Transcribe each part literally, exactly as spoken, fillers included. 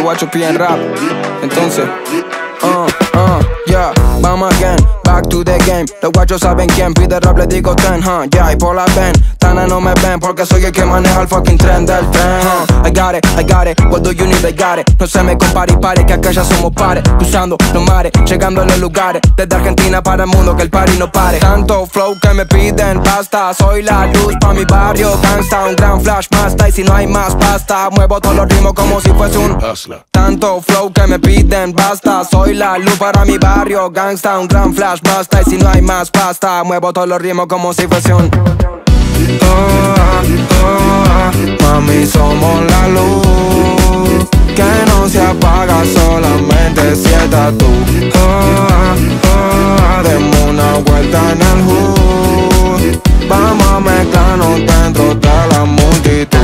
guacho piden rap. Entonces, uh, uh, yeah, vamos again, back to the game. Los guachos saben quién pide rap, le digo ten, huh, yeah, y por la ven. Tana no me ven porque soy el que maneja el fucking tren del tren, huh. I got it, I got it, what do you need, I got it. No se me compare y pare, que acá ya somos pares. Cruzando los mares, llegando a los lugares. Desde Argentina para el mundo, que el party no pare. Tanto flow que me piden basta. Soy la luz pa' mi barrio, gangsta. Un gran flash basta, y si no hay más pasta, muevo todos los ritmos como si fuese un hustler. Tanto flow que me piden basta. Soy la luz para mi barrio, gangsta. Un gran flash basta, y si no hay más pasta, muevo todos los ritmos como si fuese un oh, ah, oh, ah, mami, somos la luz que no se apaga solamente si estás tú. Oh, ah, oh, ah, demos una vuelta en el hood. Vamos a mezclarnos dentro de la multitud.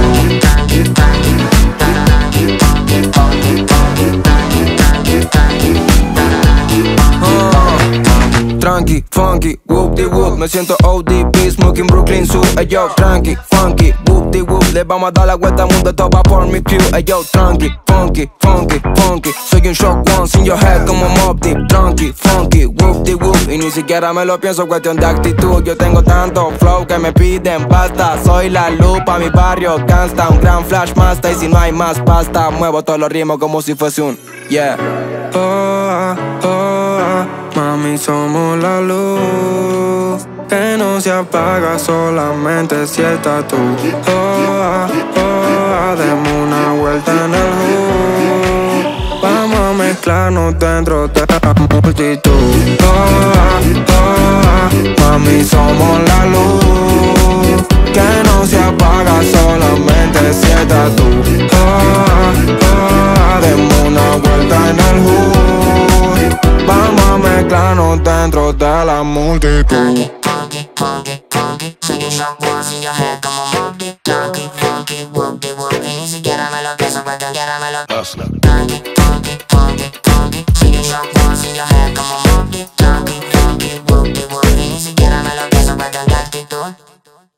Tranqui, funky, whoop-de-whoop. Me siento O D B, smoking Brooklyn Zoo. Ey yo, tranqui, funky, whoop-de-whoop. Le vamos a dar la vuelta al mundo, todo va por mi crew. Ey yo, tranqui, funky, funky, funky. Soy un shock once in your head como Mobb Deep. Tranqui, funky, whoop-de-whoop. Y ni siquiera me lo pienso, cuestión de actitud. Yo tengo tanto flow que me piden basta. Soy la luz pa' mi barrio, gangsta. Un gran flash master, y si no hay más pasta, muevo todos los ritmos como si fuese un yeah. Oh, ah, oh, ah, mami, somos la luz que no se apaga solamente si estás tú. Oh, ah, oh, ah, demos una vuelta en el hood. Vamos a mezclarnos dentro de la multitud. Oh, ah, oh, ah, mami, somos la luz que no se apaga solamente si estás tú. Oh, ah, oh, ah, demos una vuelta en el hood. Vamos a mezclarnos dentro de la multitud. Funky, funky, funky. Soy un shock once in your head como Mobb Deep. Funky, funky, whoop de whoop. Y ni siquiera me lo pienso, cuando quiera me lo hustler. Funky, funky, funky, funky. Soy un shock once in your head como Mobb Deep. Funky, funky, whoop de whoop. Y ni siquiera me lo pienso, cuando hay actitud.